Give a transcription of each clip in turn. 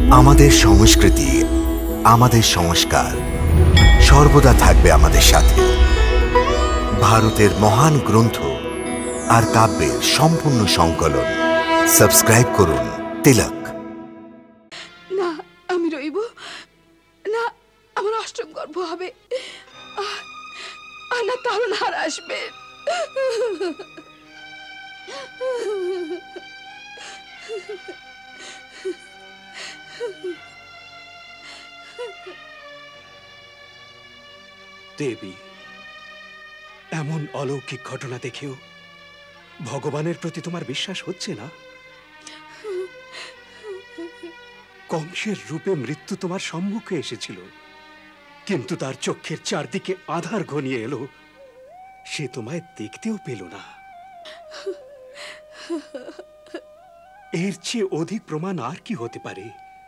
আমাদের সংস্কৃতি, আমাদের সংস্কার সর্বদা থাকবে আমাদের সাথে। ভারতের মহান গ্রন্থ আর কাব্যের সম্পূর্ণ সংকলন। সাবস্ক্রাইব করুন তিলক। না, আমি রইব না। আমার অষ্টম গর্ভ হবে, আর না তারুণহার আসবে। দেবী, এমন অলৌকিক ঘটনা দেখেও ভগবানের প্রতি তোমার বিশ্বাস হচ্ছে না? কংসের রূপে মৃত্যু তোমার সম্মুখে এসেছিল, কিন্তু তার চোখের চারদিকে আধার ঘনিয়ে এলো, সে তোমায় দেখতেও পেল না। এর চেয়ে অধিক প্রমাণ আর কি হতে পারে?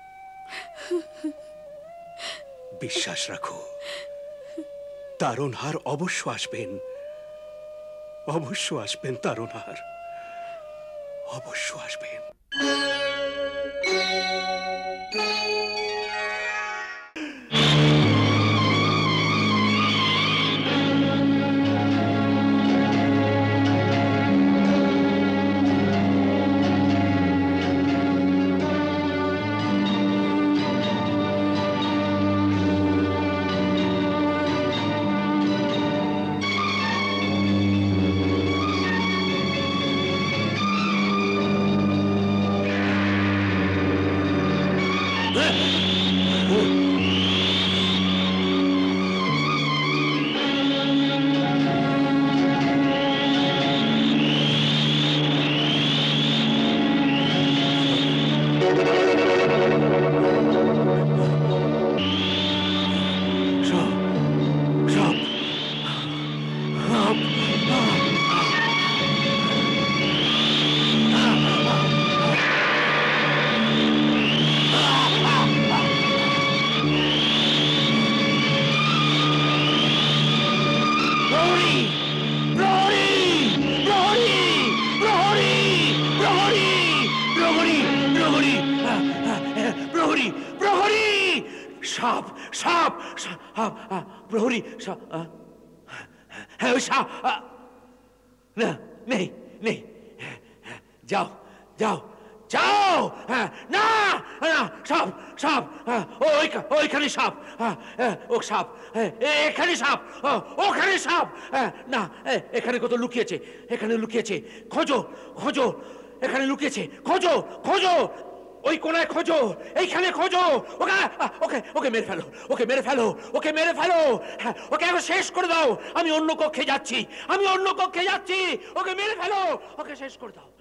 বিশ্বাস রাখো, তারুণহার অবশ্য আসবেন, অবশ্য আসবেন তারুণহার, অবশ্য আসবেন। প্রহরী না, নেই নেই, যাও যাও যাও। না না, সাপ সাপ, ওইখানে সাপ, ও সাপ, এখানে সাপ, ওখানে সাপ। না, এখানে কত লুকিয়েছে, এখানে লুকিয়েছে, খোঁজো খোঁজো, এখানে লুকিয়েছে, খোঁজো খোঁজো, ওই কোনায় খোঁজো, এইখানে খোঁজো। ওকে ওকে ওকে মেরে ফেলো, ওকে মেরে ফেলো, ওকে মেরে ফেলো, ওকে এখন শেষ করে দাও। আমি অন্য কক্ষে যাচ্ছি, আমি অন্য কক্ষে যাচ্ছি, ওকে মেরে ফেলো, ওকে শেষ করে দাও।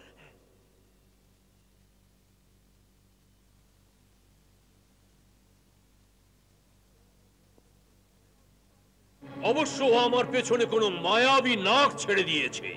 অবশ্য আমার পেছনে কোনো মায়াবী নাক ছেড়ে দিয়েছে।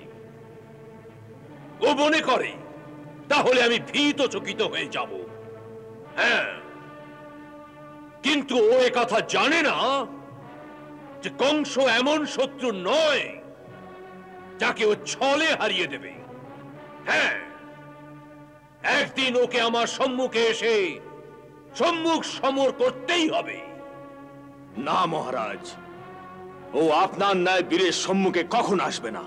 ও মনে করে তাহলে আমি ভীত চকিত হয়ে যাব। হ্যাঁ, কিন্তু ও কথা জানে না যে কংস এমন শত্রু নয় যাকে ও ছলে হারিয়ে দেবে। হ্যাঁ, একদিন ওকে আমার সম্মুখে এসে সম্মুখ সমর করতেই হবে। না মহারাজ, ও আপনার ন্যায় বীরের সম্মুখে কখন আসবে না।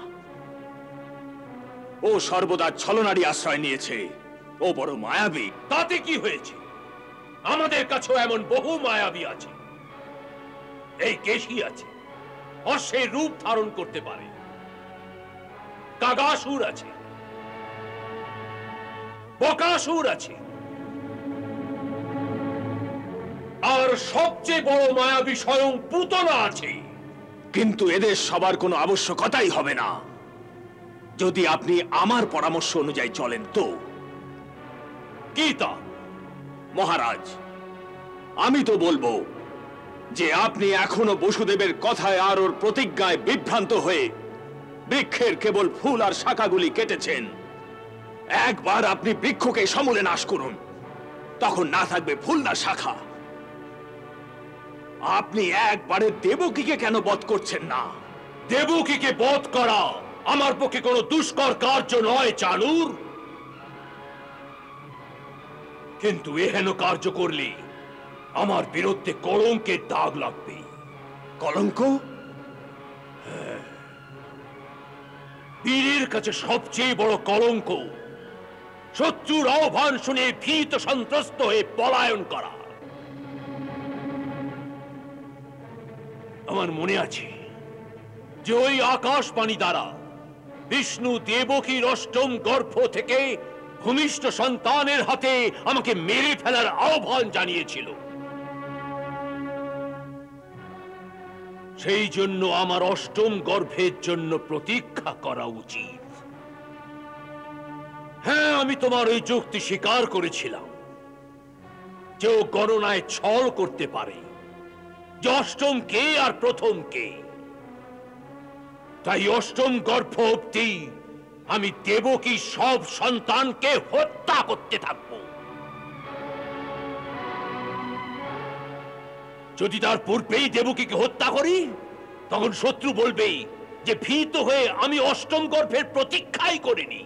ও সর্বদা ছলনারই আশ্রয় নিয়েছে, ও বড় মায়াবী। তাতে কি হয়েছে? আমাদের কাছেও এমন বহু মায়াবী আছে। এই কেশী আছে, অশ্বের রূপ ধারণ করতে পারে। কাগাসুর আছে, বকাসুর আছে, আর সবচেয়ে বড় মায়াবী স্বয়ং পুতনা আছে। কিন্তু এদের সবার কোনো আবশ্যকতাই হবে না যদি আপনি আমার পরামর্শ অনুযায়ী চলেন। তো কি তা? মহারাজ, আমি তো বলবো যে আপনি এখনো বসুদেবের কথায় আর ওর প্রতিজ্ঞায় বিভ্রান্ত হয়ে বৃক্ষের কেবল ফুল আর শাখাগুলি কেটেছেন। একবার আপনি বৃক্ষকে সমূলে নাশ করুন, তখন না থাকবে ফুল না শাখা। আপনি একবারে দেবকীকে কেন বধ করছেন না? দেবকীকে বধ করা আমার পক্ষে কোনো দুষ্কর কার্য নয় চানুর। কিন্তু এহেন কার্য করলে আমার বিরুদ্ধে কলঙ্কের দাগ লাগবে। কলঙ্ক? বীরের কাছে সবচেয়ে বড় কলঙ্ক শত্রুর আহ্বান শুনে ভীত সন্ত্রস্ত হয়ে পলায়ন করা। আমার মনে আছে যে ওই আকাশবাণী দ্বারা বিষ্ণু দেবকীর অষ্টম গর্ভ থেকে ভূমিষ্ঠ সন্তানের হাতে আমাকে মেরে ফেলার আহ্বান জানিয়েছিল। সেই জন্য আমার অষ্টম গর্ভের জন্য প্রতীক্ষা করা উচিত। হ্যাঁ, আমি তোমার ওই যুক্তি স্বীকার করেছিলাম যে ও গণনায় ছল করতে পারে, যে অষ্টম কে আর প্রথম কে। তাই অষ্টম গর্ভ অবধি আমি দেবকী সব সন্তানকে হত্যা করতে থাকব। যদি তার পূর্বেই দেবকীকে হত্যা করি, তখন শত্রু বলবে যে ভীত হয়ে আমি অষ্টম গর্ভের প্রতীক্ষাই করিনি।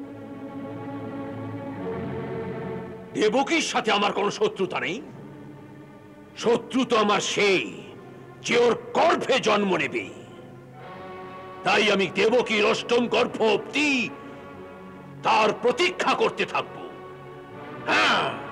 দেবকীর সাথে আমার কোনো শত্রুতা নেই। শত্রু তো আমার সেই যে ওর গর্ভে জন্ম নেবে। তাই আমি দেবকীর অষ্টম গর্ভ অবধি তার প্রতীক্ষা করতে থাকবো। হ্যাঁ।